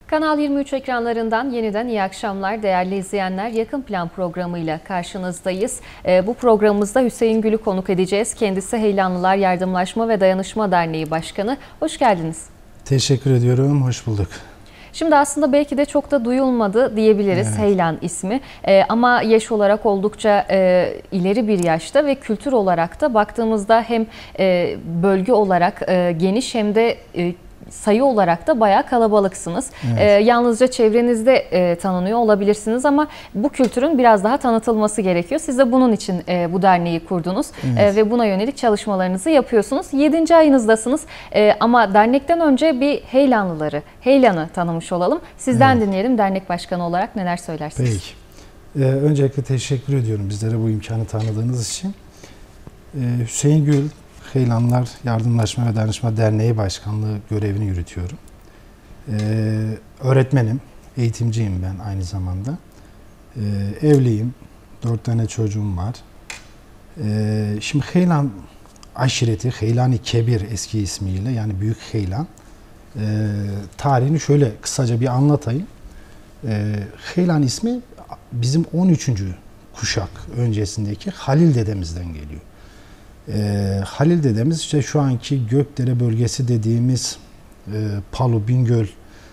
Kanal 23 ekranlarından yeniden iyi akşamlar değerli izleyenler. Yakın Plan programıyla karşınızdayız. Bu programımızda Hüseyin Gül'ü konuk edeceğiz. Kendisi Heylanlılar Yardımlaşma ve Dayanışma Derneği Başkanı. Hoş geldiniz. Teşekkür ediyorum, hoş bulduk. Şimdi aslında belki de çok da duyulmadı diyebiliriz, evet. Heylan ismi. Ama yaş olarak oldukça ileri bir yaşta ve kültür olarak da baktığımızda hem bölge olarak geniş hem de sayı olarak da bayağı kalabalıksınız. Evet. Yalnızca çevrenizde tanınıyor olabilirsiniz ama bu kültürün biraz daha tanıtılması gerekiyor. Siz de bunun için bu derneği kurdunuz, evet. Ve buna yönelik çalışmalarınızı yapıyorsunuz. 7. ayınızdasınız ama dernekten önce bir Heylan'ı tanımış olalım. Sizden evet. Dinleyelim, dernek başkanı olarak neler söylersiniz? Peki. Öncelikle teşekkür ediyorum bizlere bu imkanı tanıdığınız için. Hüseyin Gül, Heylanlılar Yardımlaşma ve Dayanışma Derneği Başkanlığı görevini yürütüyorum. Öğretmenim, eğitimciyim ben aynı zamanda. Evliyim, 4 tane çocuğum var. Şimdi Heylan aşireti, Heylan-ı Kebir eski ismiyle, yani Büyük Heylan. Tarihini şöyle kısaca bir anlatayım. Heylan ismi bizim 13. kuşak öncesindeki Halil dedemizden geliyor. Halil dedemiz işte şu anki Gökdere bölgesi dediğimiz Palu, Bingöl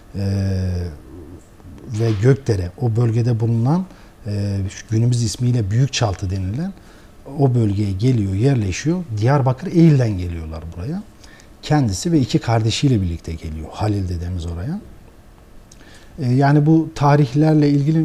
ve Gökdere, o bölgede bulunan günümüz ismiyle Büyükçaltı denilen o bölgeye geliyor, yerleşiyor. Diyarbakır Eğil'den geliyorlar buraya. Kendisi ve 2 kardeşiyle birlikte geliyor Halil dedemiz oraya. Yani bu tarihlerle ilgili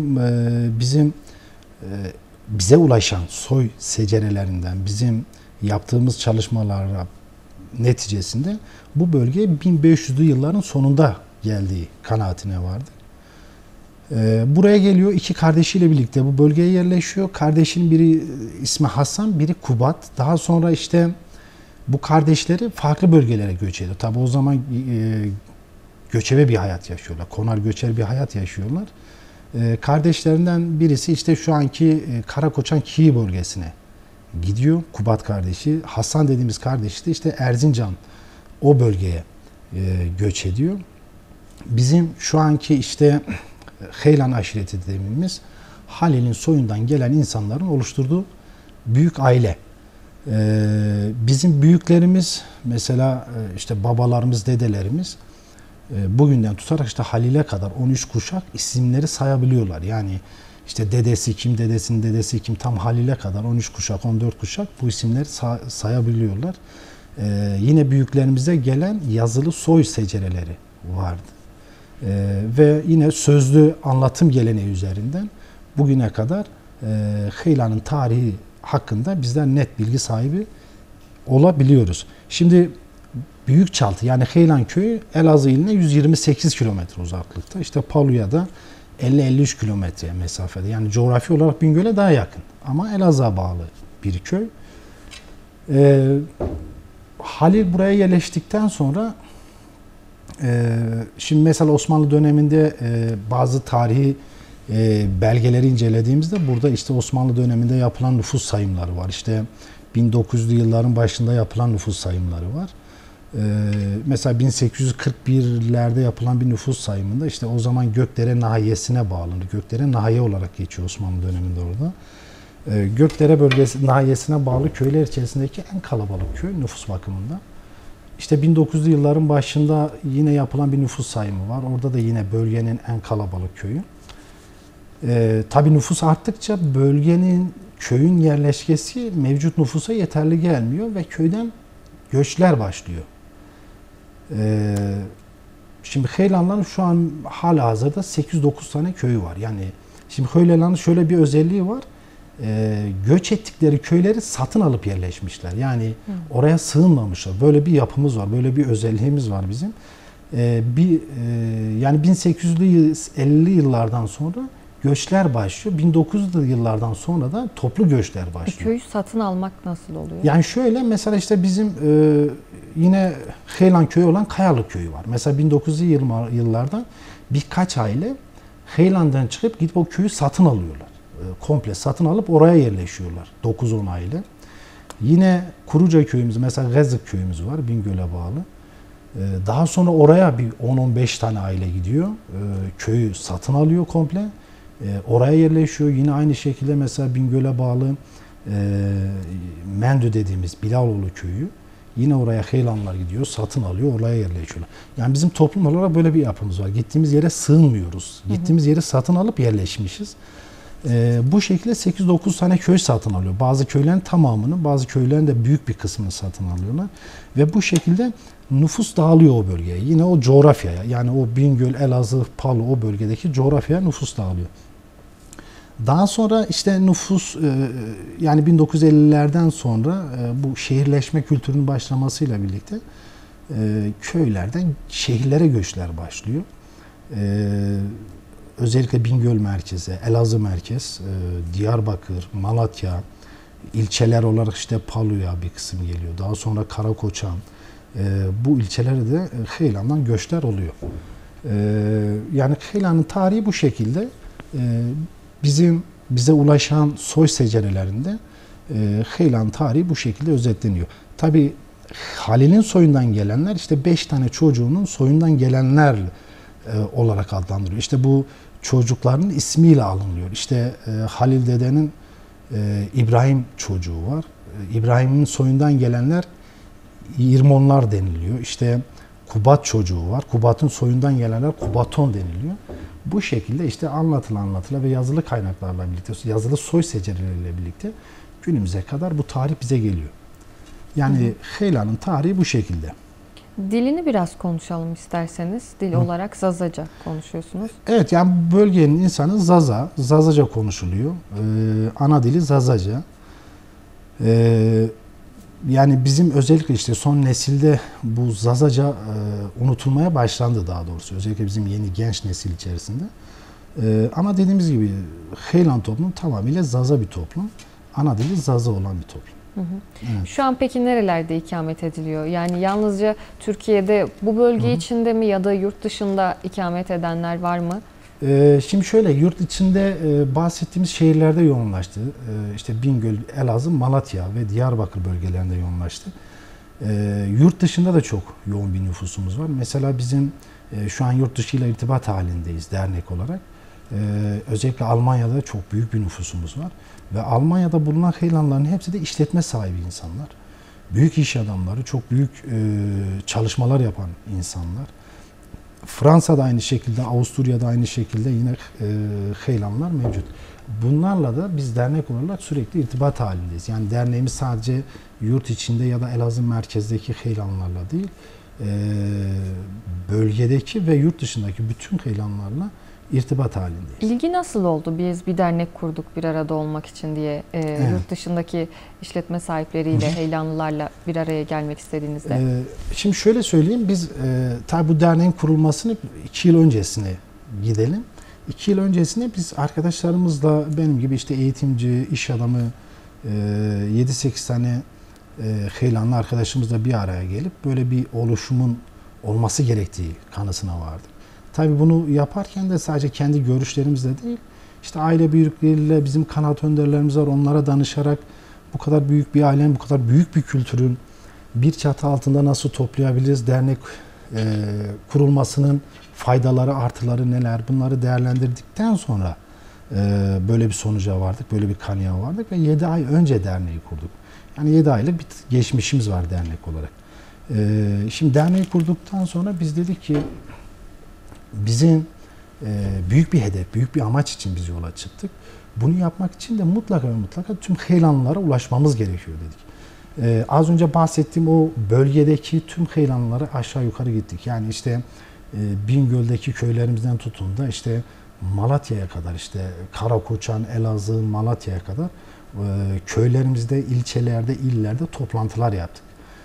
bize ulaşan soy secerelerinden, bizim yaptığımız çalışmalar neticesinde bu bölgeye 1500'lü yılların sonunda geldiği kanaatine vardık. Buraya geliyor, 2 kardeşiyle birlikte bu bölgeye yerleşiyor. Kardeşin biri ismi Hasan, biri Kubat. Daha sonra işte bu kardeşleri farklı bölgelere göç ediyor. Tabi o zaman göçebe bir hayat yaşıyorlar. Konar göçer bir hayat yaşıyorlar. Kardeşlerinden birisi işte şu anki Karakoçan Kiği bölgesine gidiyor. Kubat kardeşi. Hasan dediğimiz kardeşi de işte Erzincan o bölgeye göç ediyor. Bizim şu anki işte Heylan aşireti dediğimiz Halil'in soyundan gelen insanların oluşturduğu büyük aile. Bizim büyüklerimiz mesela işte babalarımız, dedelerimiz bugünden tutarak işte Halil'e kadar 13 kuşak isimleri sayabiliyorlar. Yani işte dedesi kim, dedesinin dedesi kim, tam Halil'e kadar 13 kuşak, 14 kuşak bu isimleri sayabiliyorlar. Yine büyüklerimize gelen yazılı soy secereleri vardı. Ve yine sözlü anlatım geleneği üzerinden bugüne kadar Heylan'ın tarihi hakkında bizler net bilgi sahibi olabiliyoruz. Şimdi Büyükçaltı yani Heylan köyü Elazığ iline 128 kilometre uzaklıkta. İşte Palu'ya da 50-53 kilometre mesafede. Yani coğrafi olarak Bingöl'e daha yakın. Ama Elazığ'a bağlı bir köy. Halil buraya yerleştikten sonra şimdi mesela Osmanlı döneminde bazı tarihi belgeleri incelediğimizde burada işte Osmanlı döneminde yapılan nüfus sayımları var. İşte 1900'lü yılların başında yapılan nüfus sayımları var. Mesela 1841'lerde yapılan bir nüfus sayımında işte o zaman Gökdere nahiyesine bağlandı. Gökdere nahiye olarak geçiyor Osmanlı döneminde orada. Gökdere bölgesi nahiyesine bağlı köyler içerisindeki en kalabalık köy nüfus bakımından. İşte 1900'lü yılların başında yine yapılan bir nüfus sayımı var. Orada da yine bölgenin en kalabalık köyü. Tabii nüfus arttıkça bölgenin, köyün yerleşkesi mevcut nüfusa yeterli gelmiyor ve köyden göçler başlıyor. Şimdi Heylanların şu an halihazırda 8-9 tane köyü var. Yani şimdi Heylanların şöyle bir özelliği var. Göç ettikleri köyleri satın alıp yerleşmişler. Yani oraya sığınmamışlar. Böyle bir yapımız var, böyle bir özelliğimiz var bizim. Yani 1850'li yıllardan sonra göçler başlıyor. 1900'lü yıllardan sonra da toplu göçler başlıyor. Köyü satın almak nasıl oluyor? Yani şöyle mesela işte bizim yine Heylan köyü olan Kayalık köyü var. Mesela 1900'lü yıllardan birkaç aile Heylan'dan çıkıp gidip o köyü satın alıyorlar. Komple satın alıp oraya yerleşiyorlar. 9-10 aile. Yine Kuruca köyümüz, mesela Gazık köyümüz var, Bingöl'e bağlı. Daha sonra oraya bir 10-15 tane aile gidiyor. Köyü satın alıyor komple. Oraya yerleşiyor. Yine aynı şekilde mesela Bingöl'e bağlı Mendü dediğimiz Bilaloğlu köyü. Yine oraya Heylanlar gidiyor, satın alıyor, oraya yerleşiyorlar. Yani bizim toplum olarak böyle bir yapımız var. Gittiğimiz yere sığınmıyoruz. Gittiğimiz yeri satın alıp yerleşmişiz. Bu şekilde 8-9 tane köy satın alıyor. Bazı köylerin tamamını, bazı köylerin de büyük bir kısmını satın alıyorlar. Ve bu şekilde nüfus dağılıyor o bölgeye. Yine o coğrafyaya, yani o Bingöl, Elazığ, Palu o bölgedeki coğrafyaya nüfus dağılıyor. Daha sonra işte nüfus yani 1950'lerden sonra bu şehirleşme kültürünün başlamasıyla birlikte köylerden şehirlere göçler başlıyor. Özellikle Bingöl merkeze, Elazığ merkez, Diyarbakır, Malatya, ilçeler olarak işte Palu'ya bir kısım geliyor. Daha sonra Karakoçan, bu ilçelere de Heylan'dan göçler oluyor. Yani Heylan'ın tarihi bu şekilde. Bize ulaşan soy secerelerinde Heylan tarihi bu şekilde özetleniyor. Tabi Halil'in soyundan gelenler işte 5 tane çocuğunun soyundan gelenler olarak adlandırıyor. İşte bu çocukların ismiyle alınıyor. İşte Halil dedenin İbrahim çocuğu var. İbrahim'in soyundan gelenler İrmonlar deniliyor. İşte Kubat çocuğu var. Kubat'ın soyundan gelenler Kubaton deniliyor. Bu şekilde işte anlatıla ve yazılı kaynaklarla birlikte, yazılı soy secereleriyle birlikte günümüze kadar bu tarih bize geliyor. Yani Heylan'ın tarihi bu şekilde. Dilini biraz konuşalım isterseniz. Dil olarak Zazaca konuşuyorsunuz. Evet, yani bölgenin insanı Zazaca konuşuluyor. Ana dili Zazaca. Yani bizim özellikle işte son nesilde bu Zazaca unutulmaya başlandı daha doğrusu. Özellikle bizim yeni genç nesil içerisinde. Ama dediğimiz gibi Heylan toplumu tamamıyla Zaza bir toplum. Ana dili Zaza olan bir toplum. Evet. Şu an peki nerelerde ikamet ediliyor? Yani yalnızca Türkiye'de bu bölge içinde mi ya da yurt dışında ikamet edenler var mı? Şimdi şöyle, yurt içinde bahsettiğimiz şehirlerde yoğunlaştı. İşte Bingöl, Elazığ, Malatya ve Diyarbakır bölgelerinde yoğunlaştı. Yurt dışında da çok yoğun bir nüfusumuz var. Mesela bizim şu an yurt dışıyla irtibat halindeyiz dernek olarak. Özellikle Almanya'da çok büyük bir nüfusumuz var. Ve Almanya'da bulunan Heylanların hepsi de işletme sahibi insanlar. Büyük iş adamları, çok büyük çalışmalar yapan insanlar. Fransa'da aynı şekilde, Avusturya'da aynı şekilde yine Heylanlar mevcut. Bunlarla da biz dernek olarak sürekli irtibat halindeyiz. Yani derneğimiz sadece yurt içinde ya da Elazığ merkezdeki Heylanlarla değil, bölgedeki ve yurt dışındaki bütün Heylanlarla irtibat halindeyiz. İlgi nasıl oldu? Biz bir dernek kurduk bir arada olmak için diye. Evet. Yurt dışındaki işletme sahipleriyle, Heylanlılarla bir araya gelmek istediğinizde. Şimdi şöyle söyleyeyim, biz tabi bu derneğin kurulmasını 2 yıl öncesine gidelim. 2 yıl öncesinde biz arkadaşlarımızla, benim gibi işte eğitimci, iş adamı 7-8 tane Heylanlı arkadaşımızla bir araya gelip böyle bir oluşumun olması gerektiği kanısına vardık. Tabii bunu yaparken de sadece kendi görüşlerimizle değil, işte aile büyükleriyle bizim kanaat önderlerimiz var, onlara danışarak bu kadar büyük bir ailenin, bu kadar büyük bir kültürün bir çatı altında nasıl toplayabiliriz, dernek kurulmasının faydaları, artıları neler, bunları değerlendirdikten sonra böyle bir sonuca vardık, böyle bir kanıya vardık ve 7 ay önce derneği kurduk. Yani 7 aylık bir geçmişimiz var dernek olarak. Şimdi derneği kurduktan sonra biz dedik ki bizim büyük bir hedef, büyük bir amaç için biz yola çıktık. Bunu yapmak için de mutlaka ve mutlaka tüm Heylanlılara ulaşmamız gerekiyor dedik. Az önce bahsettiğim o bölgedeki tüm Heylanlılara aşağı yukarı gittik. Yani işte Bingöl'deki köylerimizden tutun da işte Malatya'ya kadar, işte Karakoçan, Elazığ, Malatya'ya kadar köylerimizde, ilçelerde, illerde toplantılar yaptık.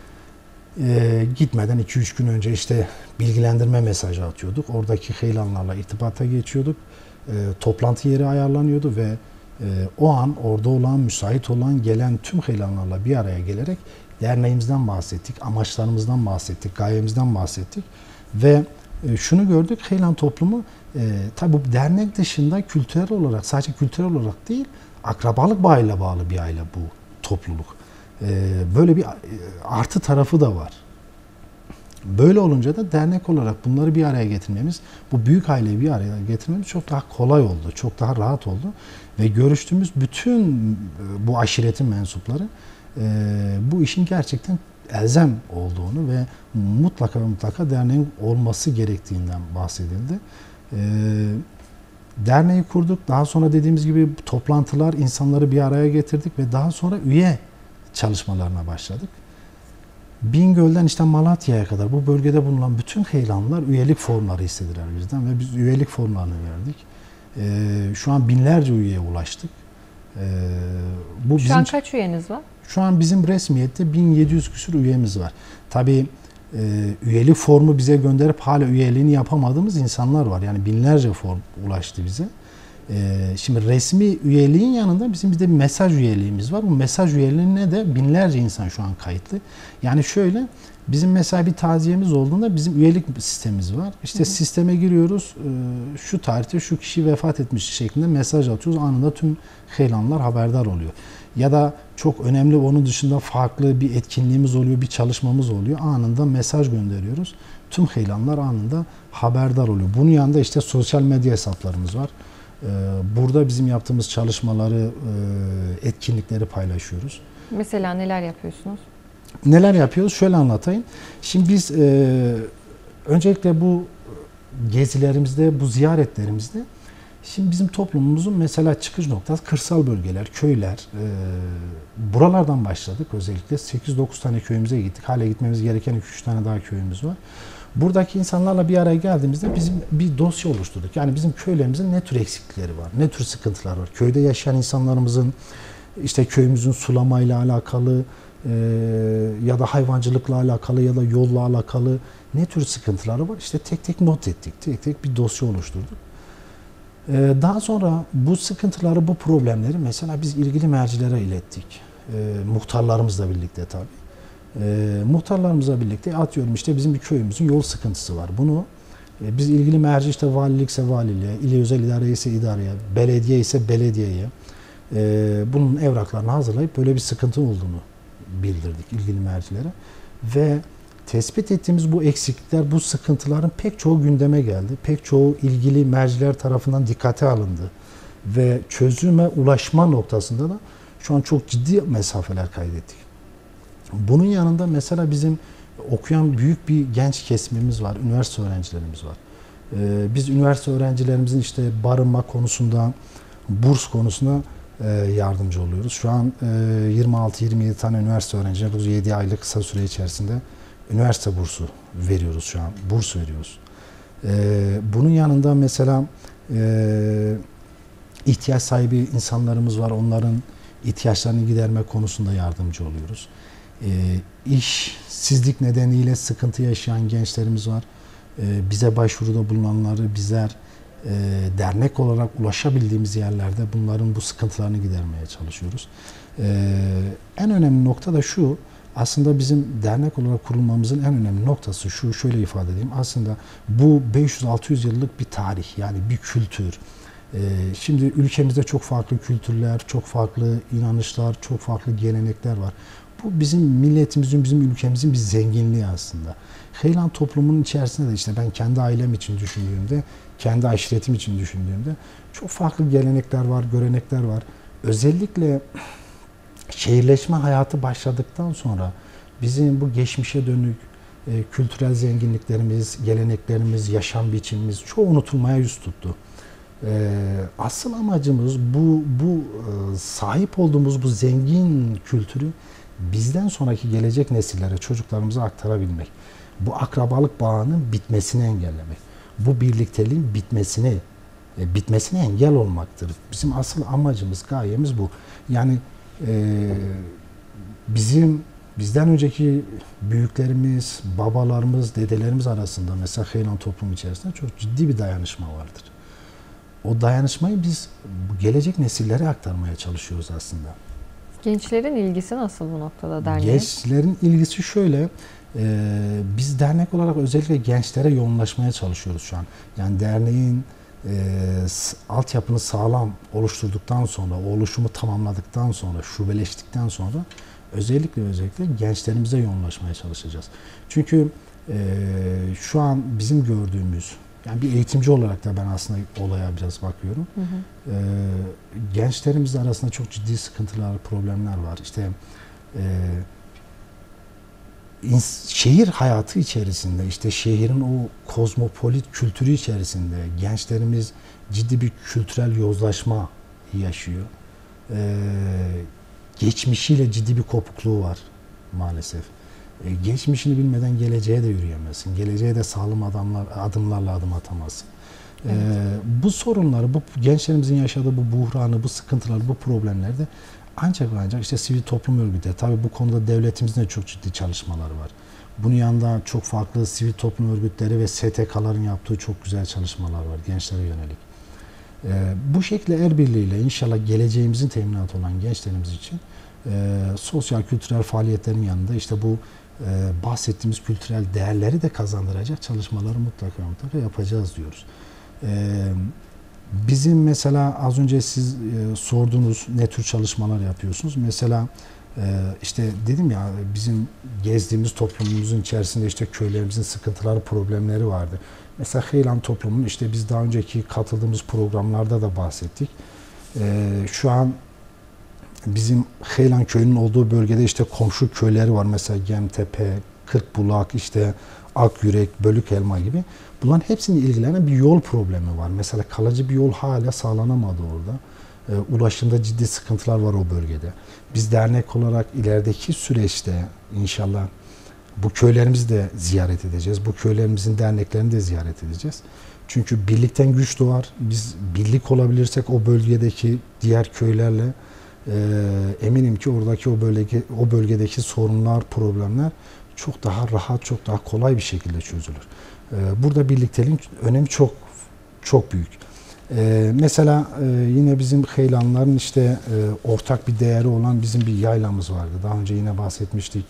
Gitmeden 2-3 gün önce işte bilgilendirme mesajı atıyorduk. Oradaki Heylanlarla irtibata geçiyorduk. Toplantı yeri ayarlanıyordu ve o an orada olan, müsait olan, gelen tüm Heylanlarla bir araya gelerek derneğimizden bahsettik, amaçlarımızdan bahsettik, gayemizden bahsettik. Ve şunu gördük, Heylan toplumu tabi bu dernek dışında kültürel olarak, sadece kültürel olarak değil, akrabalık bağıyla bağlı bir aile bu topluluk. Böyle bir artı tarafı da var. Böyle olunca da dernek olarak bunları bir araya getirmemiz, bu büyük aileyi bir araya getirmemiz çok daha kolay oldu, çok daha rahat oldu. Ve görüştüğümüz bütün bu aşiretin mensupları bu işin gerçekten elzem olduğunu ve mutlaka derneğin olması gerektiğinden bahsedildi. Derneği kurduk. Daha sonra dediğimiz gibi toplantılar, insanları bir araya getirdik ve daha sonra üye çalışmalarına başladık. Bingöl'den işte Malatya'ya kadar bu bölgede bulunan bütün heyelanlar üyelik formları istediler bizden ve biz üyelik formlarını verdik. Şu an binlerce üyeye ulaştık. Şu an kaç üyeniz var? Şu an bizim resmiyette 1700 küsur üyemiz var. Tabii üyelik formu bize gönderip hala üyeliğini yapamadığımız insanlar var. Yani binlerce form ulaştı bize. Şimdi resmi üyeliğin yanında bizim bir de bir mesaj üyeliğimiz var. Bu mesaj üyeliğine de binlerce insan şu an kayıtlı. Yani şöyle, bizim mesela bir taziyemiz olduğunda bizim üyelik sistemimiz var. İşte sisteme giriyoruz, şu tarihte şu kişi vefat etmiş şeklinde mesaj atıyoruz. Anında tüm heyelanlar haberdar oluyor. Ya da çok önemli onun dışında farklı bir etkinliğimiz oluyor, bir çalışmamız oluyor. Anında mesaj gönderiyoruz. Tüm heyelanlar anında haberdar oluyor. Bunun yanında işte sosyal medya hesaplarımız var. Burada bizim yaptığımız çalışmaları, etkinlikleri paylaşıyoruz. Mesela neler yapıyorsunuz? Neler yapıyoruz? Şöyle anlatayım. Şimdi biz öncelikle bu gezilerimizde, bu ziyaretlerimizde şimdi bizim toplumumuzun mesela çıkış noktası kırsal bölgeler, köyler. Buralardan başladık özellikle. 8-9 tane köyümüze gittik. Hala gitmemiz gereken 2-3 tane daha köyümüz var. Buradaki insanlarla bir araya geldiğimizde bizim bir dosya oluşturduk. Yani bizim köylerimizin ne tür eksikleri var, ne tür sıkıntılar var. Köyde yaşayan insanlarımızın işte köyümüzün sulamayla alakalı ya da hayvancılıkla alakalı ya da yolla alakalı ne tür sıkıntıları var. İşte tek tek not ettik, tek tek bir dosya oluşturduk. Daha sonra bu sıkıntıları, bu problemleri mesela biz ilgili mercilere ilettik. Muhtarlarımızla birlikte tabii. Muhtarlarımızla birlikte atıyorum işte bizim bir köyümüzün yol sıkıntısı var. Bunu biz ilgili merci işte valilikse valiliğe, ili özel idare ise idareye, belediye ise belediyeye bunun evraklarını hazırlayıp böyle bir sıkıntı olduğunu bildirdik ilgili mercilere. Ve tespit ettiğimiz bu eksiklikler, bu sıkıntıların pek çoğu gündeme geldi. Pek çoğu ilgili merciler tarafından dikkate alındı. Ve çözüme ulaşma noktasında da şu an çok ciddi mesafeler kaydettik. Bunun yanında mesela bizim okuyan büyük bir genç kesimimiz var, üniversite öğrencilerimiz var. Biz üniversite öğrencilerimizin işte barınma konusunda, burs konusunda yardımcı oluyoruz. Şu an 26-27 tane üniversite öğrencilerimiz 7 aylık kısa süre içerisinde üniversite bursu veriyoruz şu an, burs veriyoruz. Bunun yanında mesela ihtiyaç sahibi insanlarımız var, onların ihtiyaçlarını giderme konusunda yardımcı oluyoruz. İşsizlik nedeniyle sıkıntı yaşayan gençlerimiz var. Bize başvuruda bulunanları bizler dernek olarak ulaşabildiğimiz yerlerde bunların bu sıkıntılarını gidermeye çalışıyoruz. En önemli nokta da şu, aslında bizim dernek olarak kurulmamızın en önemli noktası şu, şöyle ifade edeyim. Aslında bu 500-600 yıllık bir tarih, yani bir kültür. Şimdi ülkemizde çok farklı kültürler, çok farklı inanışlar, çok farklı gelenekler var. Bu bizim milletimizin, bizim ülkemizin bir zenginliği aslında. Heylan toplumunun içerisinde de işte ben kendi ailem için düşündüğümde, kendi aşiretim için düşündüğümde çok farklı gelenekler var, görenekler var. Özellikle şehirleşme hayatı başladıktan sonra bizim bu geçmişe dönük kültürel zenginliklerimiz, geleneklerimiz, yaşam biçimimiz çoğu unutulmaya yüz tuttu. Asıl amacımız bu sahip olduğumuz bu zengin kültürü bizden sonraki gelecek nesillere, çocuklarımıza aktarabilmek. Bu akrabalık bağının bitmesini engellemek. Bu birlikteliğin bitmesine engel olmaktır. Bizim asıl amacımız, gayemiz bu. Yani bizden önceki büyüklerimiz, babalarımız, dedelerimiz arasında mesela Heylan toplumu içerisinde çok ciddi bir dayanışma vardır. O dayanışmayı biz gelecek nesillere aktarmaya çalışıyoruz aslında. Gençlerin ilgisi nasıl bu noktada derneğe? Gençlerin ilgisi şöyle, biz dernek olarak özellikle gençlere yoğunlaşmaya çalışıyoruz şu an. Yani derneğin altyapını sağlam oluşturduktan sonra, o oluşumu tamamladıktan sonra, şubeleştikten sonra özellikle gençlerimize yoğunlaşmaya çalışacağız. Çünkü Şu an bizim gördüğümüz, yani bir eğitimci olarak da ben aslında olaya biraz bakıyorum. Gençlerimiz arasında çok ciddi sıkıntılar, problemler var. İşte şehir hayatı içerisinde, işte şehrin o kozmopolit kültürü içerisinde gençlerimiz ciddi bir kültürel yozlaşma yaşıyor. Geçmişiyle ciddi bir kopukluğu var maalesef. Geçmişini bilmeden geleceğe de yürüyemezsin. Geleceğe de sağlam adımlarla adım atamazsın. Evet. Bu sorunları, bu gençlerimizin yaşadığı bu buhranı, bu sıkıntıları, bu problemleri de ancak işte sivil toplum örgütleri, tabii bu konuda devletimizin de çok ciddi çalışmaları var. Bunun yanında çok farklı sivil toplum örgütleri ve STK'ların yaptığı çok güzel çalışmalar var gençlere yönelik. Bu şekilde el birliğiyle inşallah geleceğimizin teminatı olan gençlerimiz için sosyal kültürel faaliyetlerin yanında işte bu bahsettiğimiz kültürel değerleri de kazandıracak çalışmaları mutlaka yapacağız diyoruz. Bizim mesela az önce siz sordunuz ne tür çalışmalar yapıyorsunuz? Mesela işte dedim ya, bizim gezdiğimiz toplumumuzun içerisinde işte köylerimizin sıkıntıları, problemleri vardı. Mesela Heylan toplumunun, işte biz daha önceki katıldığımız programlarda da bahsettik. Şu an bizim Heylan köyünün olduğu bölgede işte komşu köyleri var. Mesela Gemtepe, Kırkbulak, işte Akyürek, Bölükelma gibi. Bunların hepsinin ilgilenen bir yol problemi var. Mesela kalıcı bir yol hala sağlanamadı orada. Ulaşımda ciddi sıkıntılar var o bölgede. Biz dernek olarak ilerideki süreçte inşallah bu köylerimizi de ziyaret edeceğiz. Bu köylerimizin derneklerini de ziyaret edeceğiz. Çünkü birlikten güç doğar. Biz birlik olabilirsek o bölgedeki diğer köylerle eminim ki oradaki o bölgedeki sorunlar, problemler çok daha rahat, çok daha kolay bir şekilde çözülür. Burada birlikteliğin önemi çok büyük. Mesela yine bizim Heylanların işte ortak bir değeri olan bizim bir yaylamız vardı. Daha önce yine bahsetmiştik.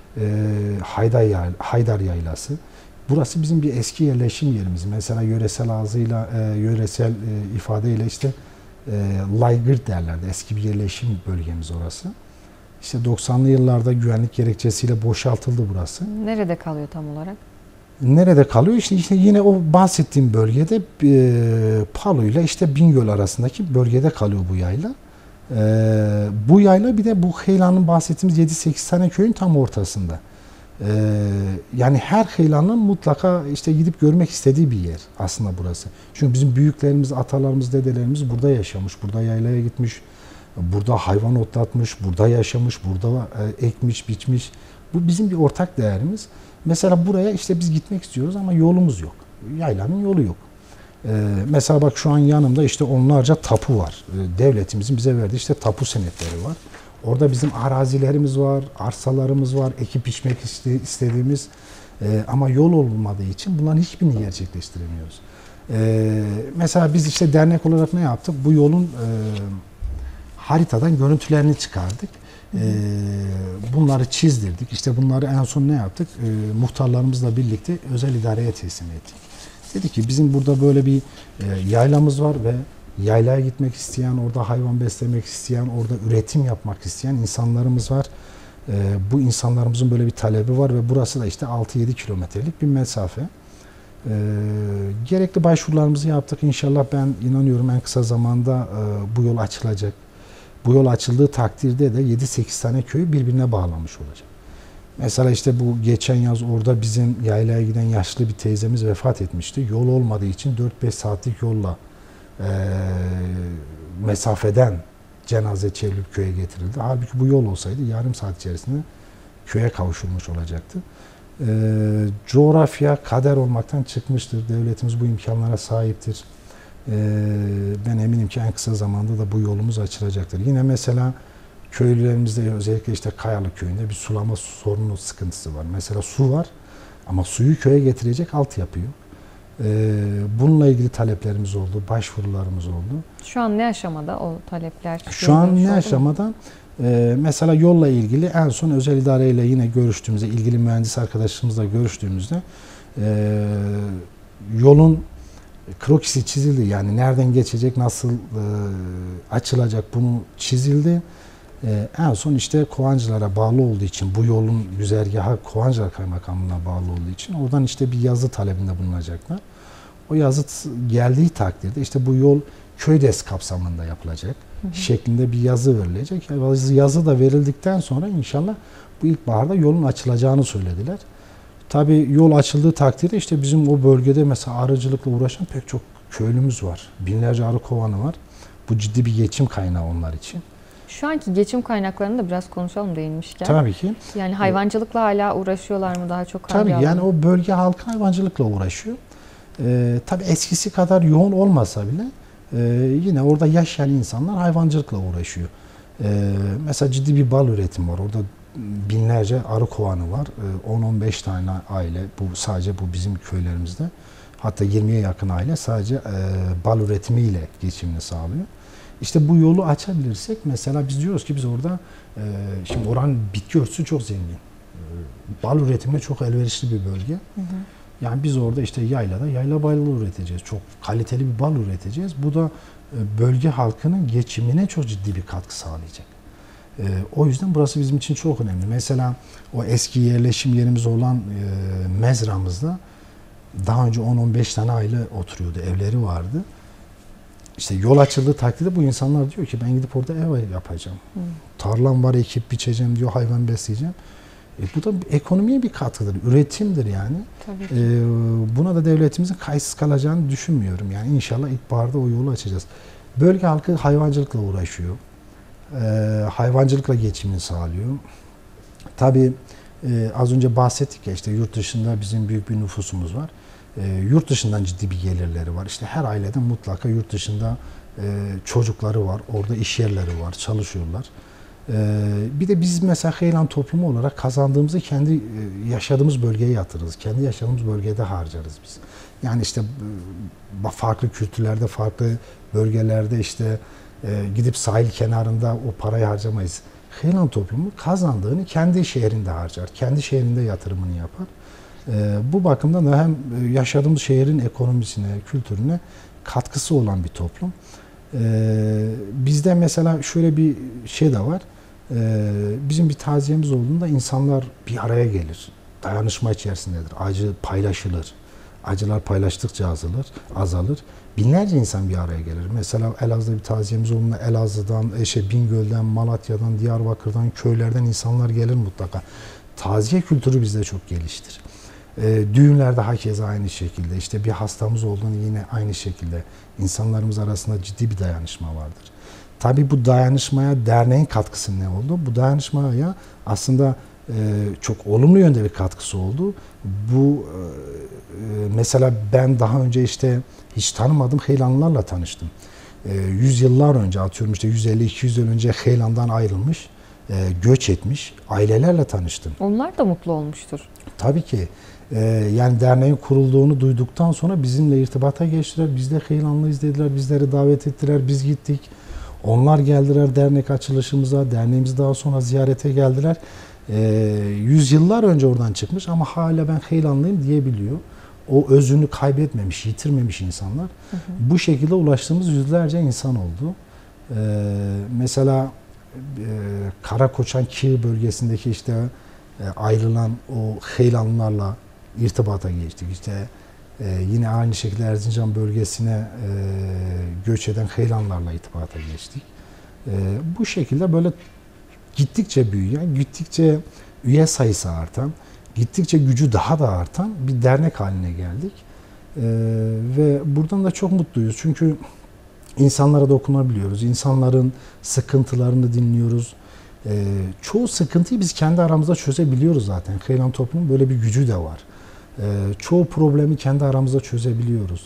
Haydar Yaylası. Burası bizim bir eski yerleşim yerimiz. Mesela yöresel ağzıyla, yöresel ifadeyle işte Laygır derlerdi. Eski bir yerleşim bölgemiz orası. İşte 90'lı yıllarda güvenlik gerekçesiyle boşaltıldı burası. Nerede kalıyor tam olarak? Nerede kalıyor? İşte yine o bahsettiğim bölgede Palu ile işte Bingöl arasındaki bölgede kalıyor bu yayla. Bu yayla bir de bu Heylan'ın bahsettiğimiz 7-8 tane köyün tam ortasında. Yani her Heylan'ın mutlaka işte gidip görmek istediği bir yer aslında burası. Çünkü bizim büyüklerimiz, atalarımız, dedelerimiz burada yaşamış, burada yaylaya gitmiş, burada hayvan otlatmış, burada yaşamış, burada ekmiş, biçmiş. Bu bizim bir ortak değerimiz. Mesela buraya işte biz gitmek istiyoruz ama yolumuz yok. Yaylanın yolu yok. Mesela bak şu an yanımda işte onlarca tapu var. Devletimizin bize verdiği işte tapu senetleri var. Orada bizim arazilerimiz var, arsalarımız var, ekip biçmek istediğimiz ama yol olmadığı için bunların hiçbirini gerçekleştiremiyoruz. Mesela biz işte dernek olarak ne yaptık? Bu yolun haritadan görüntülerini çıkardık. Bunları çizdirdik. İşte bunları en son ne yaptık? Muhtarlarımızla birlikte özel idareye teslim ettik. Dedi ki bizim burada böyle bir yaylamız var ve yaylaya gitmek isteyen, orada hayvan beslemek isteyen, orada üretim yapmak isteyen insanlarımız var. Bu insanlarımızın böyle bir talebi var ve burası da işte 6-7 kilometrelik bir mesafe. Gerekli başvurularımızı yaptık. İnşallah ben inanıyorum en kısa zamanda bu yol açılacak. Bu yol açıldığı takdirde de 7-8 tane köyü birbirine bağlamış olacak. Mesela işte bu geçen yaz orada bizim yaylaya giden yaşlı bir teyzemiz vefat etmişti. Yol olmadığı için 4-5 saatlik yolla mesafeden cenaze çevrilip köye getirildi. Halbuki bu yol olsaydı yarım saat içerisinde köye kavuşulmuş olacaktı. Coğrafya kader olmaktan çıkmıştır. Devletimiz bu imkanlara sahiptir. Ben eminim ki en kısa zamanda da bu yolumuz açılacaktır. Yine mesela köylülerimizde özellikle işte Kayalı köyünde bir sulama sorunu sıkıntısı var. Mesela su var ama suyu köye getirecek altyapı yok. Bununla ilgili taleplerimiz oldu, başvurularımız oldu. Şu an ne aşamada o talepler? Şu an ne aşamada? Mesela yolla ilgili en son özel idareyle yine görüştüğümüzde, ilgili mühendis arkadaşımızla görüştüğümüzde yolun krokisi çizildi. Yani nereden geçecek, nasıl açılacak bunu çizildi. En son işte Kovancılar'a bağlı olduğu için, bu yolun güzergahı Kovancılar Kaymakamlığı'na bağlı olduğu için oradan işte bir yazı talebinde bulunacaklar. O yazı geldiği takdirde işte bu yol Köydes kapsamında yapılacak şeklinde bir yazı verilecek. Yazı da verildikten sonra inşallah bu ilkbaharda yolun açılacağını söylediler. Tabii yol açıldığı takdirde işte bizim o bölgede mesela arıcılıkla uğraşan pek çok köylümüz var. Binlerce arı kovanı var. Bu ciddi bir geçim kaynağı onlar için. Şu anki geçim kaynaklarını da biraz konuşalım değinmişken. Tabii ki. Yani hayvancılıkla hala uğraşıyorlar mı daha çok? Tabii yani o bölge halkı hayvancılıkla uğraşıyor. Tabii eskisi kadar yoğun olmasa bile yine orada yaşayan insanlar hayvancılıkla uğraşıyor. Mesela ciddi bir bal üretimi var. Orada binlerce arı kovanı var. 10-15 tane aile, bu sadece bu bizim köylerimizde. Hatta 20'ye yakın aile sadece bal üretimiyle geçimini sağlıyor. İşte bu yolu açabilirsek mesela biz diyoruz ki biz orada şimdi oranın bitki örtüsü çok zengin. Bal üretimine çok elverişli bir bölge. Hı hı. Yani biz orada işte yaylada yayla balı üreteceğiz. Çok kaliteli bir bal üreteceğiz. Bu da bölge halkının geçimine çok ciddi bir katkı sağlayacak. O yüzden burası bizim için çok önemli. Mesela o eski yerleşim yerimiz olan mezramızda daha önce 10-15 tane aile oturuyordu. Evleri vardı. İşte yol açıldığı takdirde bu insanlar diyor ki ben gidip orada ev yapacağım. Tarlam var, ekip biçeceğim diyor, hayvan besleyeceğim. Bu da ekonomiye bir katkıdır, üretimdir yani. Buna da devletimizin kayıtsız kalacağını düşünmüyorum. Yani inşallah ilkbaharda o yolu açacağız. Bölge halkı hayvancılıkla uğraşıyor. Hayvancılıkla geçimini sağlıyor. Tabii az önce bahsettik ya işte yurt dışında bizim büyük bir nüfusumuz var. Yurt dışından ciddi bir gelirleri var. İşte her aileden mutlaka yurt dışında çocukları var. Orada iş yerleri var, çalışıyorlar. Bir de biz mesela Heylan toplumu olarak kazandığımızı kendi yaşadığımız bölgeye yatırırız. Kendi yaşadığımız bölgede harcarız biz. Yani işte farklı kültürlerde, farklı bölgelerde işte gidip sahil kenarında o parayı harcamayız. Heylan toplumu kazandığını kendi şehrinde harcar. Kendi şehrinde yatırımını yapar. Bu bakımdan da hem yaşadığımız şehrin ekonomisine, kültürüne katkısı olan bir toplum. Bizde mesela şöyle bir şey de var. Bizim bir taziyemiz olduğunda insanlar bir araya gelir. Dayanışma içerisindedir. Acı paylaşılır. Acılar paylaştıkça azalır. Binlerce insan bir araya gelir. Mesela Elazığ'da bir taziyemiz olduğunda Elazığ'dan, Bingöl'den, Malatya'dan, Diyarbakır'dan, köylerden insanlar gelir mutlaka. Taziye kültürü bizde çok geliştir. Düğünlerde hakeza aynı şekilde. İşte bir hastamız olduğunda yine aynı şekilde insanlarımız arasında ciddi bir dayanışma vardır. Tabii bu dayanışmaya derneğin katkısı ne oldu? Bu dayanışmaya aslında çok olumlu yönde bir katkısı oldu. Bu mesela ben daha önce işte hiç tanımadığım Heylanlılarla tanıştım. Yüzyıllar önce atıyorum işte 150-200 yıl önce Heylan'dan ayrılmış, göç etmiş ailelerle tanıştım. Onlar da mutlu olmuştur. Tabii ki. Yani derneğin kurulduğunu duyduktan sonra bizimle irtibata geçtiler. Biz de Heylanlıyız dediler. Bizleri davet ettiler. Biz gittik. Onlar geldiler dernek açılışımıza. Derneğimizi daha sonra ziyarete geldiler. Yüzyıllar önce oradan çıkmış ama hala ben Heylanlıyım diyebiliyor. O özünü kaybetmemiş, yitirmemiş insanlar. Hı hı. Bu şekilde ulaştığımız yüzlerce insan oldu. Mesela Karakoçan Kığ bölgesindeki işte ayrılan o Heylanlılarla irtibata geçtik. İşte yine aynı şekilde Erzincan bölgesine göç eden Heylanlarla irtibata geçtik. Bu şekilde böyle gittikçe büyüyen, gittikçe üye sayısı artan, gittikçe gücü daha da artan bir dernek haline geldik. Ve buradan da çok mutluyuz. Çünkü insanlara dokunabiliyoruz. İnsanların sıkıntılarını dinliyoruz. Çoğu sıkıntıyı biz kendi aramızda çözebiliyoruz zaten. Heylan toplumunun böyle bir gücü de var. Çoğu problemi kendi aramızda çözebiliyoruz.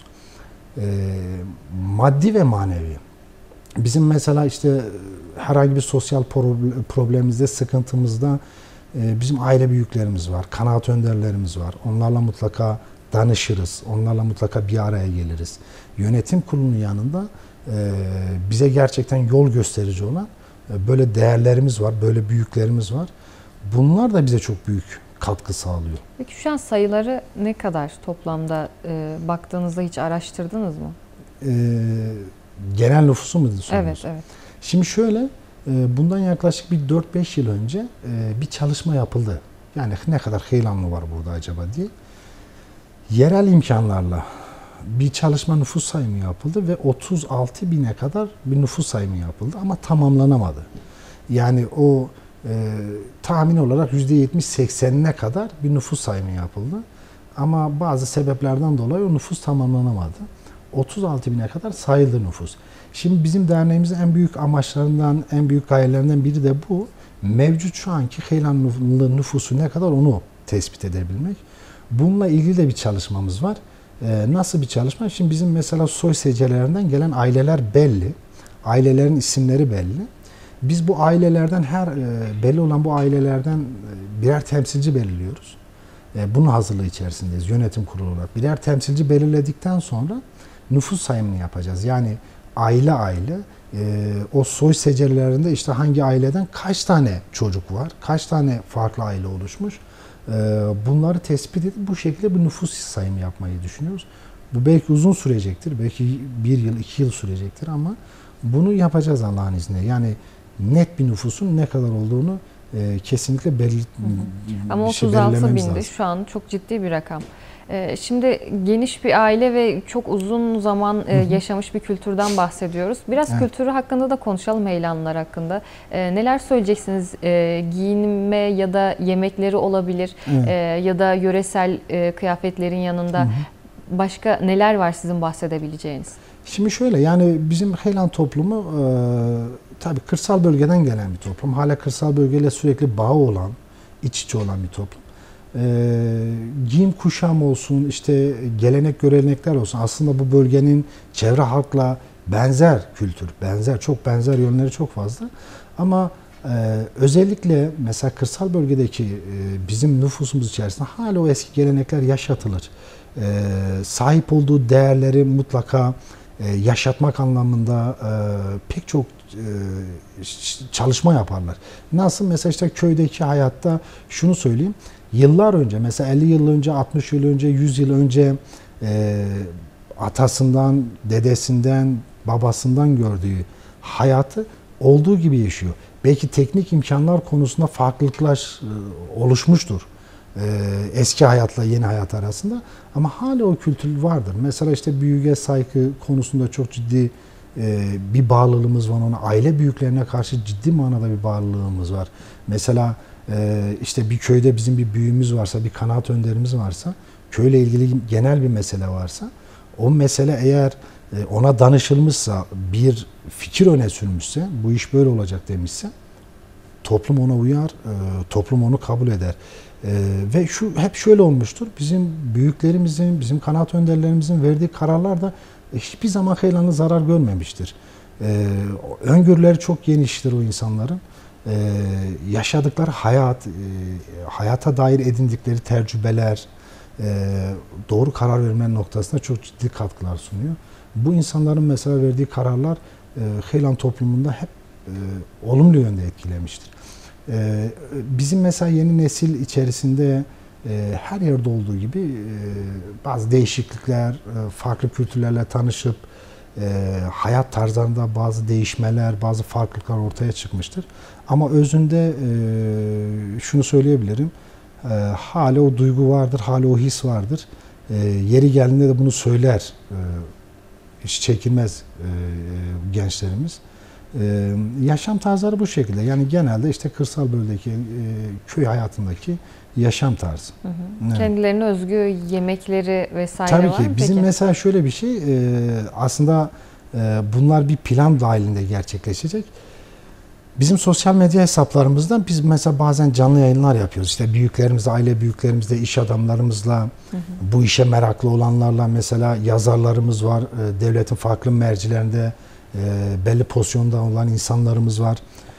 Maddi ve manevi. Bizim mesela işte herhangi bir sosyal problemimizde, sıkıntımızda bizim aile büyüklerimiz var, kanaat önderlerimiz var. Onlarla mutlaka danışırız, onlarla mutlaka bir araya geliriz. Yönetim kurulunun yanında bize gerçekten yol gösterici olan böyle değerlerimiz var, böyle büyüklerimiz var. Bunlar da bize çok büyük katkı sağlıyor. Peki şu an sayıları ne kadar toplamda baktığınızda hiç araştırdınız mı? Genel nüfusu mu soruyorsunuz? Evet, evet. Şimdi şöyle, Bundan yaklaşık bir 4-5 yıl önce bir çalışma yapıldı. Yani ne kadar Heylanlı var burada acaba diye. Yerel imkanlarla bir çalışma, nüfus sayımı yapıldı ve 36 bine kadar bir nüfus sayımı yapıldı ama tamamlanamadı. Yani o tahmin olarak %70-80'ine kadar bir nüfus sayımı yapıldı. Ama bazı sebeplerden dolayı o nüfus tamamlanamadı. 36 bine kadar sayıldı nüfus. Şimdi bizim derneğimizin en büyük amaçlarından, en büyük gayelerinden biri de bu. Mevcut şu anki Heylanlı nüfusu ne kadar onu tespit edebilmek. Bununla ilgili de bir çalışmamız var. Nasıl bir çalışma? Şimdi bizim mesela soy secerelerinden gelen aileler belli. Ailelerin isimleri belli. Biz bu ailelerden belli olan bu ailelerden birer temsilci belirliyoruz. Bunun hazırlığı içerisindeyiz yönetim kurulu olarak. Birer temsilci belirledikten sonra nüfus sayımını yapacağız. Yani aile o soy secerilerinde işte hangi aileden kaç tane çocuk var, kaç tane farklı aile oluşmuş. Bunları tespit edip bu şekilde bir nüfus sayımı yapmayı düşünüyoruz. Bu belki uzun sürecektir, belki 1 yıl, 2 yıl sürecektir ama bunu yapacağız Allah'ın izniyle. Yani net bir nüfusun ne kadar olduğunu kesinlikle ama 36 bindi şu an çok ciddi bir rakam. Şimdi geniş bir aile ve çok uzun zaman yaşamış bir kültürden bahsediyoruz. Biraz kültürü hakkında da konuşalım, Heylanlılar hakkında. Neler söyleyeceksiniz? Giyinme ya da yemekleri olabilir ya da yöresel kıyafetlerin yanında başka neler var sizin bahsedebileceğiniz? Şimdi şöyle, yani bizim Heylan toplumu tabii kırsal bölgeden gelen bir toplum. Hala kırsal bölgeyle sürekli bağı olan, iç içe olan bir toplum. Giyim kuşam olsun, işte gelenek görenekler olsun. Aslında bu bölgenin çevre halkla benzer kültür, çok benzer yönleri çok fazla. Ama özellikle mesela kırsal bölgedeki bizim nüfusumuz içerisinde hala o eski gelenekler yaşatılır. Sahip olduğu değerleri mutlaka yaşatmak anlamında pek çok çalışma yaparlar. Nasıl? Mesela işte köydeki hayatta şunu söyleyeyim. Yıllar önce, mesela 50 yıl önce, 60 yıl önce, 100 yıl önce atasından, dedesinden, babasından gördüğü hayatı olduğu gibi yaşıyor. Belki teknik imkanlar konusunda farklılıklar oluşmuştur. Eski hayatla yeni hayat arasında. Ama hala o kültür vardır. Mesela işte büyüğe saygı konusunda çok ciddi bir bağlılığımız var ona. Aile büyüklerine karşı ciddi manada bir bağlılığımız var. Mesela işte bir köyde bizim bir büyüğümüz varsa, bir kanaat önderimiz varsa, köyle ilgili genel bir mesele varsa, o mesele eğer ona danışılmışsa, bir fikir öne sürmüşse, bu iş böyle olacak demişse, toplum ona uyar, toplum onu kabul eder. Ve hep şöyle olmuştur, bizim büyüklerimizin, bizim kanaat önderlerimizin verdiği kararlar da hiçbir zaman Heylanlı zarar görmemiştir. Öngörüleri çok geniştir o insanların. Yaşadıkları hayata dair edindikleri tecrübeler, doğru karar verme noktasında çok ciddi katkılar sunuyor. Bu insanların mesela verdiği kararlar Heylan toplumunda hep olumlu yönde etkilemiştir. Bizim mesela yeni nesil içerisinde her yerde olduğu gibi bazı değişiklikler, farklı kültürlerle tanışıp hayat tarzlarında bazı değişmeler, bazı farklılıklar ortaya çıkmıştır. Ama özünde şunu söyleyebilirim, hala o duygu vardır, hala o his vardır. Yeri geldiğinde de bunu söyler, hiç çekinmez gençlerimiz. Yaşam tarzları bu şekilde. Yani genelde işte kırsal bölgedeki, köy hayatındaki yaşam tarzı. Evet. Kendilerine özgü yemekleri vesaire tabii var ki. mı peki? Bizim mesela şöyle bir şey, aslında bunlar bir plan dahilinde gerçekleşecek. Bizim sosyal medya hesaplarımızdan biz mesela bazen canlı yayınlar yapıyoruz. İşte büyüklerimizle, aile büyüklerimizle, iş adamlarımızla, bu işe meraklı olanlarla, mesela yazarlarımız var, devletin farklı mercilerinde belli pozisyonda olan insanlarımız var.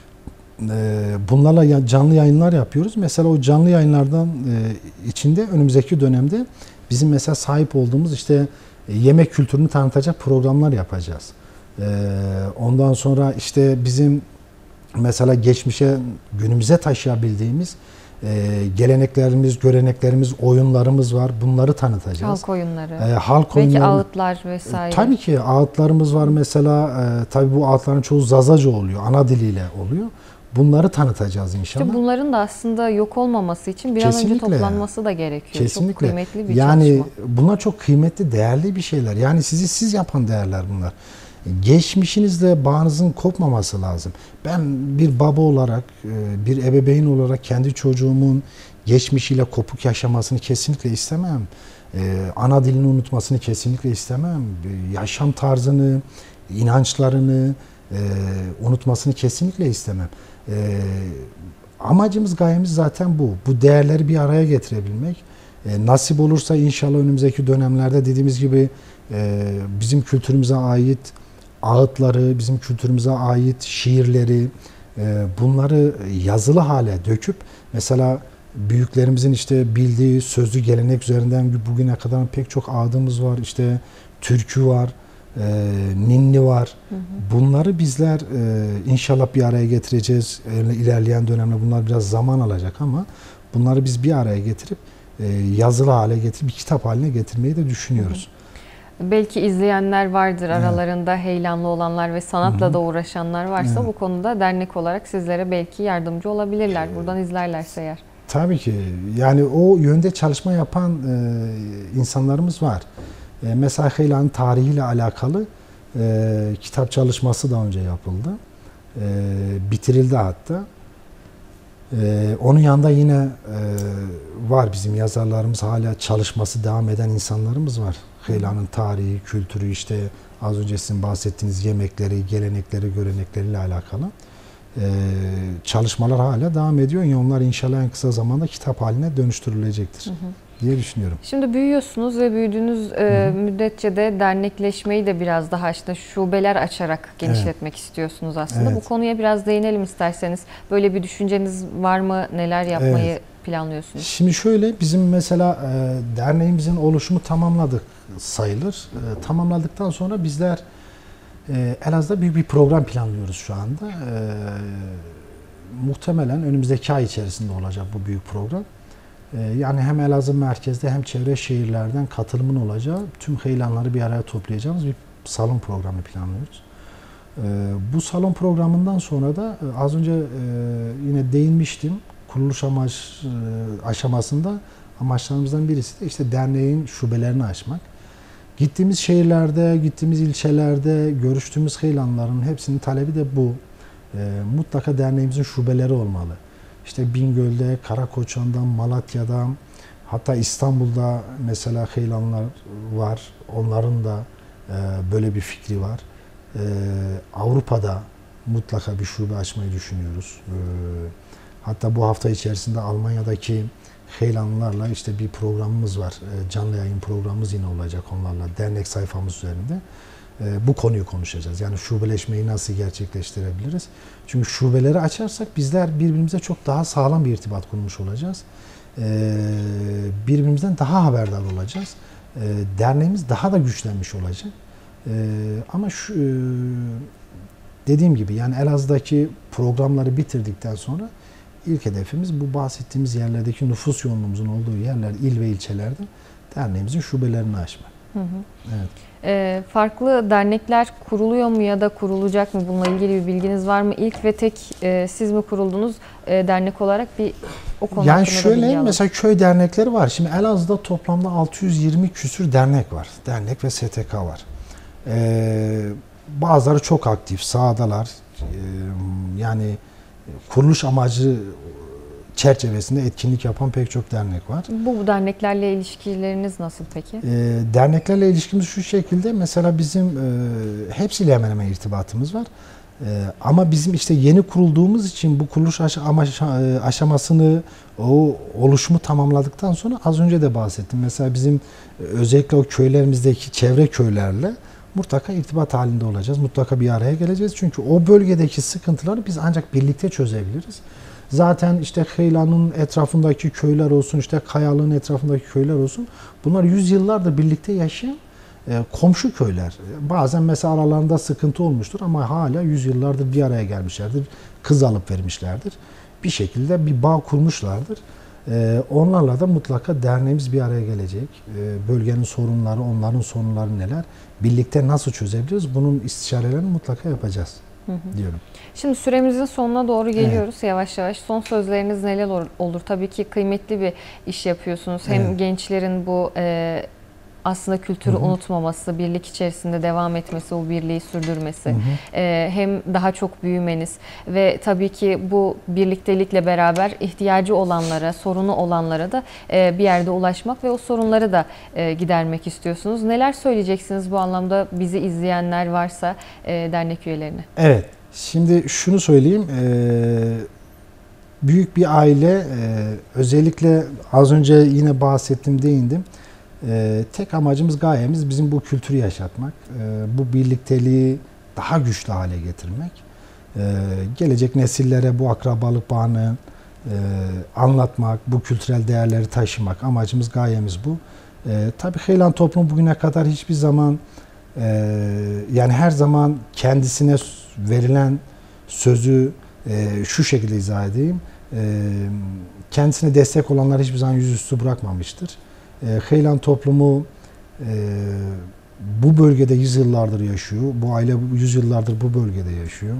Bunlarla canlı yayınlar yapıyoruz. Mesela o canlı yayınlardan içinde önümüzdeki dönemde bizim mesela sahip olduğumuz işte yemek kültürünü tanıtacak programlar yapacağız. Ondan sonra işte bizim mesela geçmişe, günümüze taşıyabildiğimiz Geleneklerimiz, göreneklerimiz, oyunlarımız var. Bunları tanıtacağız. Halk oyunları. Halk Belki oyunları. ağıtlar vesaire. Tabii ki ağıtlarımız var mesela. Tabii bu ağıtların çoğu Zazaca oluyor. Ana diliyle oluyor. Bunları tanıtacağız inşallah. İşte bunların da aslında yok olmaması için bir an önce toplanması da gerekiyor. Kesinlikle. Çok kıymetli bir yani çalışma. Bunlar çok kıymetli, değerli bir şeyler. Yani sizi siz yapan değerler bunlar. Geçmişinizle bağınızın kopmaması lazım. Ben bir baba olarak, bir ebeveyn olarak kendi çocuğumun geçmişiyle kopuk yaşamasını kesinlikle istemem. Ana dilini unutmasını kesinlikle istemem. Yaşam tarzını, inançlarını unutmasını kesinlikle istemem. Amacımız, gayemiz zaten bu. Bu değerleri bir araya getirebilmek. Nasip olursa inşallah önümüzdeki dönemlerde dediğimiz gibi bizim kültürümüze ait ağıtları, bizim kültürümüze ait şiirleri, bunları yazılı hale döküp mesela büyüklerimizin işte bildiği sözlü gelenek üzerinden bugüne kadar pek çok ağıtımız var. İşte türkü var, ninni var. Bunları bizler inşallah bir araya getireceğiz. İlerleyen dönemde bunlar biraz zaman alacak ama bunları biz bir araya getirip yazılı hale getirip bir kitap haline getirmeyi de düşünüyoruz. Belki izleyenler vardır aralarında heyelanlı olanlar ve sanatla da uğraşanlar varsa bu konuda dernek olarak sizlere belki yardımcı olabilirler. Buradan izlerlerse eğer. Tabii ki. Yani o yönde çalışma yapan insanlarımız var. Mesela heyelanın tarihiyle alakalı kitap çalışması daha önce yapıldı. Bitirildi hatta. Onun yanında yine var bizim yazarlarımız, hala çalışması devam eden insanlarımız var. Heyelanın tarihi, kültürü, işte az önce sizin bahsettiğiniz yemekleri, gelenekleri, görenekleriyle alakalı çalışmalar hala devam ediyor. Yani onlar inşallah en kısa zamanda kitap haline dönüştürülecektir diye düşünüyorum. Şimdi büyüyorsunuz ve büyüdüğünüz müddetçe de dernekleşmeyi de biraz daha işte şubeler açarak genişletmek istiyorsunuz aslında. Bu konuya biraz değinelim isterseniz. Böyle bir düşünceniz var mı? Neler yapmayı planlıyorsunuz? Şimdi şöyle, bizim mesela derneğimizin oluşumu tamamladık sayılır. Tamamladıktan sonra bizler Elazığ'da büyük bir program planlıyoruz şu anda. Muhtemelen önümüzdeki ay içerisinde olacak bu büyük program. Yani hem Elazığ merkezde hem çevre şehirlerden katılımın olacağı tüm heyelanları bir araya toplayacağımız bir salon programı planlıyoruz. Bu salon programından sonra da az önce yine değinmiştim. Kuruluş aşamasında amaçlarımızdan birisi de işte derneğin şubelerini açmak. Gittiğimiz şehirlerde, gittiğimiz ilçelerde görüştüğümüz heyelanların hepsinin talebi de bu. Mutlaka derneğimizin şubeleri olmalı. İşte Bingöl'de, Karakoçan'da, Malatya'da, hatta İstanbul'da mesela heyelanlar var. Onların da böyle bir fikri var. Avrupa'da mutlaka bir şube açmayı düşünüyoruz. Hatta bu hafta içerisinde Almanya'daki heyelanlarla işte bir programımız var. Canlı yayın programımız yine olacak onlarla. Dernek sayfamız üzerinde. Bu konuyu konuşacağız. Yani şubeleşmeyi nasıl gerçekleştirebiliriz? Çünkü şubeleri açarsak bizler birbirimize çok daha sağlam bir irtibat kurmuş olacağız. Birbirimizden daha haberdar olacağız. Derneğimiz daha da güçlenmiş olacak. Ama dediğim gibi yani Elazığ'daki programları bitirdikten sonra ilk hedefimiz bu bahsettiğimiz yerlerdeki nüfus yoğunluğumuzun olduğu yerler, il ve ilçelerde derneğimizin şubelerini açmak. Evet. Farklı dernekler kuruluyor mu ya da kurulacak mı? Bununla ilgili bir bilginiz var mı? İlk ve tek siz mi kuruldunuz dernek olarak o konu yani hakkında da şöyle bilgi mesela köy dernekleri var. Şimdi Elazığ'da toplamda 620 küsür dernek var. Dernek ve STK var. Bazıları çok aktif, sahadalar. Yani kuruluş amacı çerçevesinde etkinlik yapan pek çok dernek var. Bu derneklerle ilişkileriniz nasıl peki? Derneklerle ilişkimiz şu şekilde. Mesela bizim hepsiyle hemen hemen irtibatımız var. Ama bizim işte yeni kurulduğumuz için bu kuruluş aşamasını, o oluşumu tamamladıktan sonra az önce de bahsettim. Mesela bizim özellikle o köylerimizdeki çevre köylerle mutlaka irtibat halinde olacağız. Mutlaka bir araya geleceğiz. Çünkü o bölgedeki sıkıntıları biz ancak birlikte çözebiliriz. Zaten işte Heyelan'ın etrafındaki köyler olsun, işte Kayalı'nın etrafındaki köyler olsun. Bunlar yüzyıllardır birlikte yaşayan komşu köyler. Bazen mesela aralarında sıkıntı olmuştur ama hala yüzyıllardır bir araya gelmişlerdir. Kız alıp vermişlerdir. bir şekilde bir bağ kurmuşlardır. Onlarla da mutlaka derneğimiz bir araya gelecek. Bölgenin sorunları, onların sorunları neler? Birlikte nasıl çözebiliriz? Bunun istişarelerini mutlaka yapacağız diyorum. Şimdi süremizin sonuna doğru geliyoruz yavaş yavaş. Son sözleriniz neler olur? Tabii ki kıymetli bir iş yapıyorsunuz. Hem gençlerin bu aslında kültürü unutmaması, birlik içerisinde devam etmesi, o birliği sürdürmesi, hem daha çok büyümeniz ve tabii ki bu birliktelikle beraber ihtiyacı olanlara, sorunu olanlara da bir yerde ulaşmak ve o sorunları da gidermek istiyorsunuz. Neler söyleyeceksiniz bu anlamda bizi izleyenler varsa dernek üyelerine? Evet, şimdi şunu söyleyeyim. Büyük bir aile, özellikle az önce yine bahsettim, değindim. Tek amacımız, gayemiz bizim bu kültürü yaşatmak, bu birlikteliği daha güçlü hale getirmek, gelecek nesillere bu akrabalık bağını anlatmak, bu kültürel değerleri taşımak, amacımız, gayemiz bu. Tabii Heylan toplumu bugüne kadar hiçbir zaman, yani her zaman kendisine verilen sözü şu şekilde izah edeyim, kendisine destek olanlar hiçbir zaman yüzüstü bırakmamıştır. Heylan toplumu bu bölgede yüzyıllardır yaşıyor. Bu aile yüzyıllardır bu bölgede yaşıyor.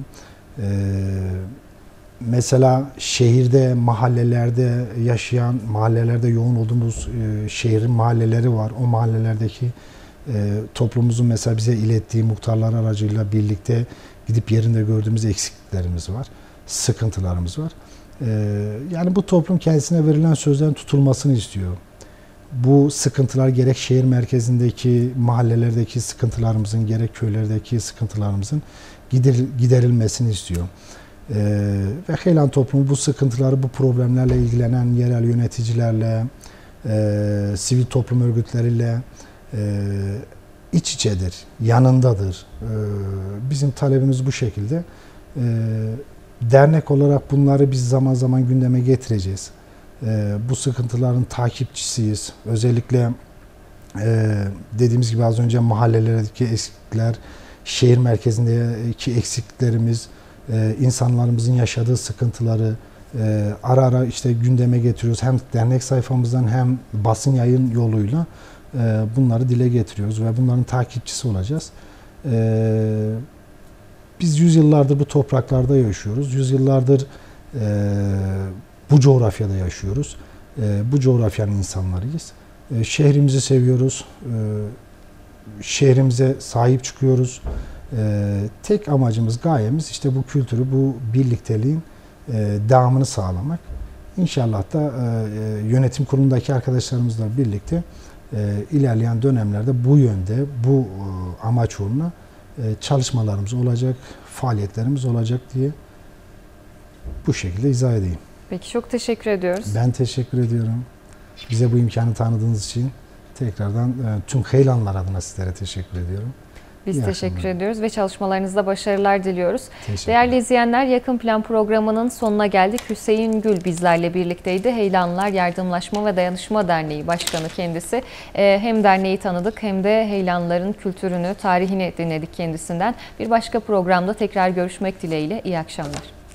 Mesela şehirde, mahallelerde yaşayan, mahallelerde yoğun olduğumuz şehrin mahalleleri var. O mahallelerdeki toplumumuzun mesela bize ilettiği muhtarlar aracıyla birlikte gidip yerinde gördüğümüz eksikliklerimiz var, sıkıntılarımız var. Yani bu toplum kendisine verilen sözlerin tutulmasını istiyor. Bu sıkıntılar gerek şehir merkezindeki mahallelerdeki sıkıntılarımızın, gerek köylerdeki sıkıntılarımızın giderilmesini istiyor. Ve Heylan toplumu bu sıkıntıları, bu problemlerle ilgilenen yerel yöneticilerle, sivil toplum örgütleriyle iç içedir, yanındadır. Bizim talebimiz bu şekilde. Dernek olarak bunları biz zaman zaman gündeme getireceğiz. Bu sıkıntıların takipçisiyiz. Özellikle dediğimiz gibi az önce mahallelerdeki eksiklikler, şehir merkezindeki eksikliklerimiz, insanlarımızın yaşadığı sıkıntıları ara ara işte gündeme getiriyoruz. Hem dernek sayfamızdan hem basın yayın yoluyla bunları dile getiriyoruz ve bunların takipçisi olacağız. Biz yüzyıllardır bu topraklarda yaşıyoruz. Yüzyıllardır bu coğrafyada yaşıyoruz. Bu coğrafyanın insanlarıyız. Şehrimizi seviyoruz. Şehrimize sahip çıkıyoruz. Tek amacımız, gayemiz işte bu kültürü, bu birlikteliğin devamını sağlamak. İnşallah da yönetim kurulundaki arkadaşlarımızla birlikte ilerleyen dönemlerde bu yönde, bu amaç uğruna çalışmalarımız olacak, faaliyetlerimiz olacak diye bu şekilde izah edeyim. Peki, çok teşekkür ediyoruz. Ben teşekkür ediyorum. Bize bu imkanı tanıdığınız için tekrardan tüm Heylanlar adına sizlere teşekkür ediyorum. Biz teşekkür ediyoruz ve çalışmalarınızda başarılar diliyoruz. Değerli izleyenler, Yakın Plan programının sonuna geldik. Hüseyin Gül bizlerle birlikteydi. Heylanlar Yardımlaşma ve Dayanışma Derneği Başkanı kendisi. Hem derneği tanıdık hem de Heylanların kültürünü, tarihini dinledik kendisinden. Bir başka programda tekrar görüşmek dileğiyle. İyi akşamlar.